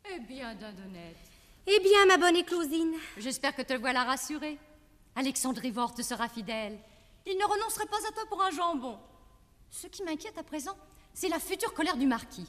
Eh bien, Dindonnette. Eh bien, ma bonne Éclosine. J'espère que te voilà rassurée. Alexandre Ivor te sera fidèle. Il ne renoncerait pas à toi pour un jambon. Ce qui m'inquiète à présent, c'est la future colère du marquis.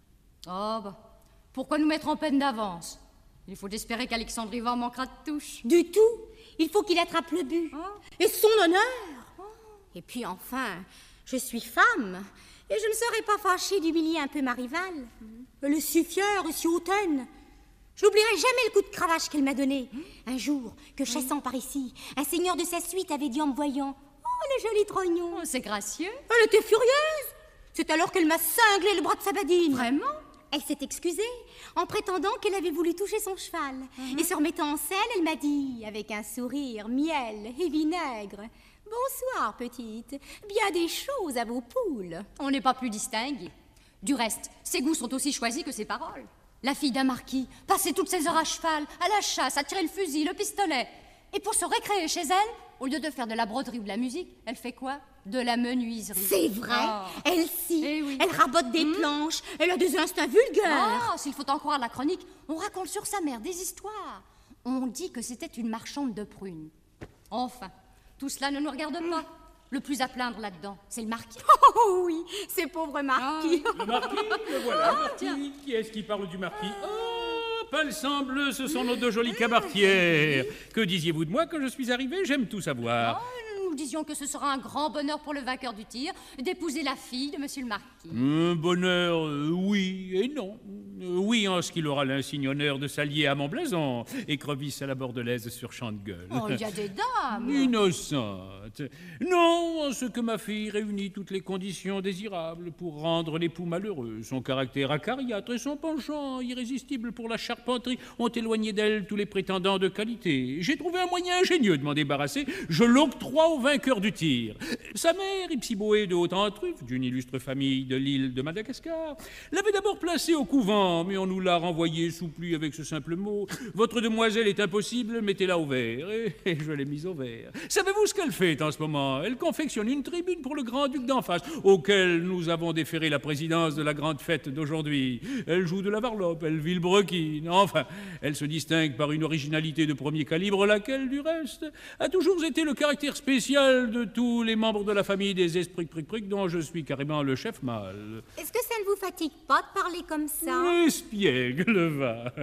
Oh, bah, pourquoi nous mettre en peine d'avance? Il faut espérer qu'Alexandre Ivor manquera de touche. Du tout. Il faut qu'il attrape le but. Oh. Et son honneur. Oh. Et puis enfin, je suis femme. Et je ne serais pas fâchée d'humilier un peu ma rivale. Le suffieur, si hautaine. Je n'oublierai jamais le coup de cravache qu'elle m'a donné. Un jour, que chassant par ici, un seigneur de sa suite avait dit en me voyant: oh, le joli trognon. Oh, c'est gracieux. Elle était furieuse. C'est alors qu'elle m'a cinglé le bras de sa badine. Vraiment? Elle s'est excusée en prétendant qu'elle avait voulu toucher son cheval. Et se remettant en selle, elle m'a dit, avec un sourire, miel et vinaigre: bonsoir, petite. Bien des choses à vos poules. On n'est pas plus distingués. Du reste, ses goûts sont aussi choisis que ses paroles. La fille d'un marquis, passer toutes ses heures à cheval, à la chasse, à tirer le fusil, le pistolet. Et pour se récréer chez elle, au lieu de faire de la broderie ou de la musique, elle fait quoi? De la menuiserie. C'est vrai. Oh. Elle scie, Eh oui. elle rabote des planches, elle a des instincts vulgaires. Ah, s'il faut en croire la chronique, on raconte sur sa mère des histoires. On dit que c'était une marchande de prunes. Enfin, tout cela ne nous regarde pas. Le plus à plaindre là-dedans, c'est le marquis. Oh oui, ces pauvres marquis. Le marquis, le voilà, le marquis. Qui est-ce qui parle du marquis? Oh, palsambleu, ce sont nos deux jolies cabaretières. Que disiez-vous de moi quand je suis arrivé? J'aime tout savoir. Oh, nous disions que ce sera un grand bonheur pour le vainqueur du tir d'épouser la fille de monsieur le marquis. Un bonheur, oui et non. Oui, en ce qu'il aura l'insigne honneur de s'allier à mon blason, écrevisse à la bordelaise sur champ de gueule. Oh, il y a des dames. Innocente. Non, en ce que ma fille réunit toutes les conditions désirables pour rendre l'époux malheureux. Son caractère acariâtre et son penchant irrésistible pour la charpenterie ont éloigné d'elle tous les prétendants de qualité. J'ai trouvé un moyen ingénieux de m'en débarrasser. Je l'octroie au vainqueur du tir. Sa mère, Ipsiboé de Haute-en-Truffe, d'une illustre famille de l'île de Madagascar, l'avait d'abord placé au couvent, mais on nous l'a renvoyé sous pluie avec ce simple mot: votre demoiselle est impossible, mettez-la au vert. Et je l'ai mise au vert. Savez-vous ce qu'elle fait en ce moment? Elle confectionne une tribune pour le grand-duc d'en face, auquel nous avons déféré la présidence de la grande fête d'aujourd'hui. Elle joue de la varlope, elle vilebrequine. Enfin, elle se distingue par une originalité de premier calibre, laquelle, du reste, a toujours été le caractère spécial de tous les membres de la famille des esprits pric dont je suis carrément le chef mâle. Est-ce que ça ne vous fatigue pas de parler comme ça? Espiègle, va.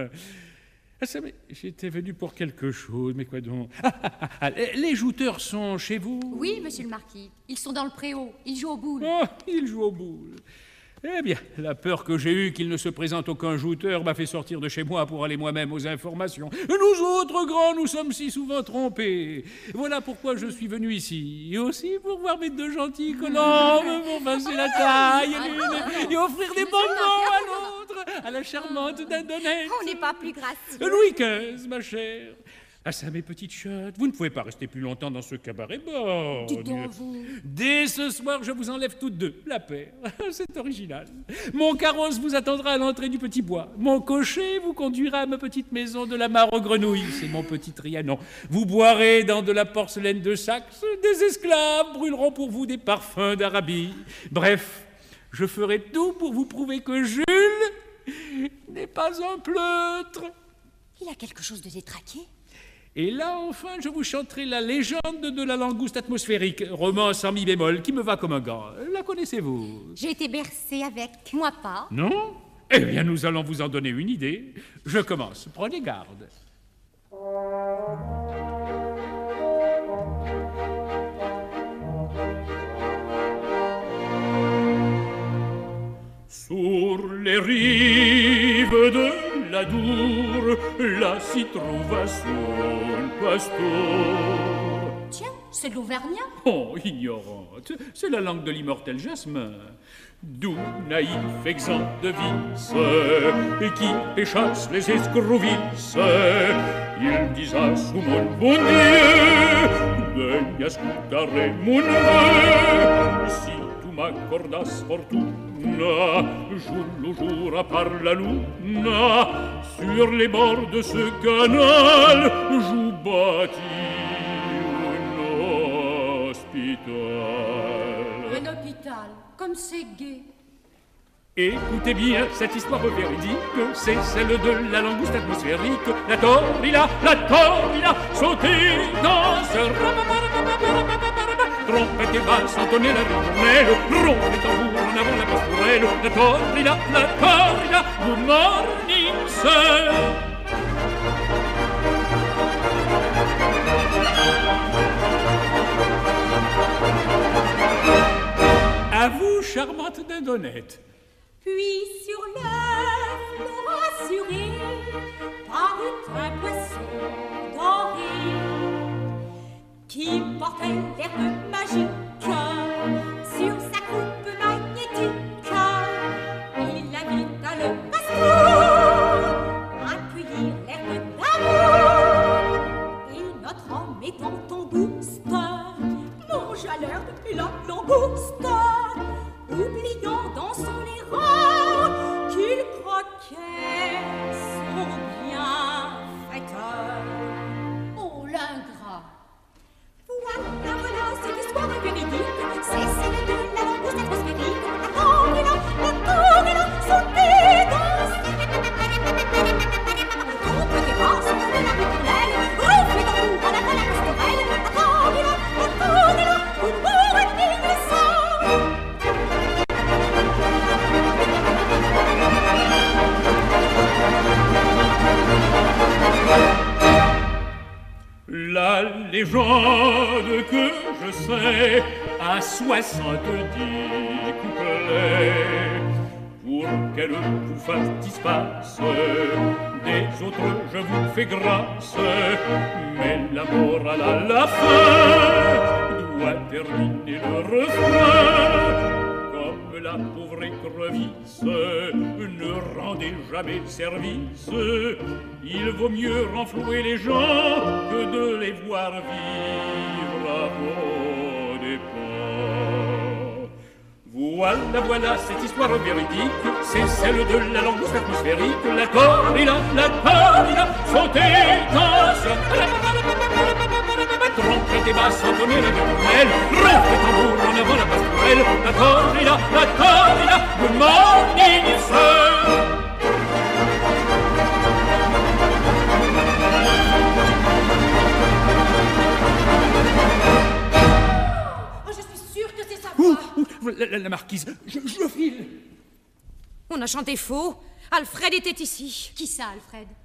Ah, ça, mais j'étais venu pour quelque chose, mais quoi donc? Les jouteurs sont chez vous? Oui, monsieur le marquis. Ils sont dans le préau. Ils jouent aux boules. Oh, ils jouent aux boules. Eh bien, la peur que j'ai eue qu'il ne se présente aucun jouteur m'a fait sortir de chez moi pour aller moi-même aux informations. Nous autres grands, nous sommes si souvent trompés. Voilà pourquoi je suis venu ici. Et aussi pour voir mes deux gentils colombes, pour passer la taille et offrir des bonbons à l'autre, à la charmante Dindonnette. On n'est pas plus gracieux. Louis XV, ma chère. Ah ça, mes petites chattes, vous ne pouvez pas rester plus longtemps dans ce cabaret borgne. Dites donc, vous. Dès ce soir, je vous enlève toutes deux, la paire. C'est original. Mon carrosse vous attendra à l'entrée du petit bois. Mon cocher vous conduira à ma petite maison de la mare aux grenouilles. C'est mon petit Trianon. Vous boirez dans de la porcelaine de Saxe. Des esclaves brûleront pour vous des parfums d'Arabie. Bref, je ferai tout pour vous prouver que Jules n'est pas un pleutre. Il a quelque chose de détraqué. Et là, enfin, je vous chanterai la légende de la langouste atmosphérique, romance en mi bémol, qui me va comme un gant. La connaissez-vous? J'ai été bercée avec. Moi pas. Non? Eh bien, nous allons vous en donner une idée. Je commence. Prenez garde. Sur les rives de l'Adour, là s'y trouva son pasteur. Tiens, c'est de l'Auvergnat. Oh, ignorante, c'est la langue de l'immortel Jasmin. D'où naïf exempt de vice, et qui échasse les escrovisses, il disa sous mon bon Dieu, de ascoltare mon neveu, si tu m'accordas fortuna, jour le jour à part la luna, sur les bords de ce canal, je bâtis un hôpital. Un hôpital, comme c'est gai. Écoutez bien, cette histoire véridique, c'est celle de la langouste atmosphérique. La torrida, sautez, danse, trompette et basse, entonnez la ritournelle, rompe les tambours en avant la pastorelle. La torrida, good morning, sir. À vous, charmante dindonnette. Puis sur l'œuf, l'eau rassurée, parut un poisson doré qui portait l'herbe magique sur sa coupe magnétique. Il invita le pasteur à cueillir l'herbe d'amour et notre homme étant en booster mangea l'herbe et la langouste, oubliant dans son erreur qu'il croquait son bienfaiteur. Oh, l'ingrat! Voilà, cette histoire véridique, c'est celle de la langouste atmosphérique. La torrida, sautez, danse. Le trompe des basses, de la ritournelle, rouffe les tambours en avant la pastorelle. La torrida, good morning, sir. La légende que je sais a 70 couplets. Pour qu'elle vous satisfasse, des autres je vous fais grâce. Mais la morale à la fin doit terminer le refrain. Comme la pauvre écrevisse, ne rendez jamais service. Il vaut mieux renflouer les gens que de les voir vivre à vos dépens. Voilà cette histoire véridique, c'est celle de la langouste atmosphérique. La torrida, sautez, danse, trompette et basse, entonnez la ritournelle, rouffe les tambours en avant la pastorelle. La torrida, good morning, sir. Oh, je suis sûre que c'est sa voix. La marquise, je file. On a chanté faux. Alfred était ici. Qui ça, Alfred?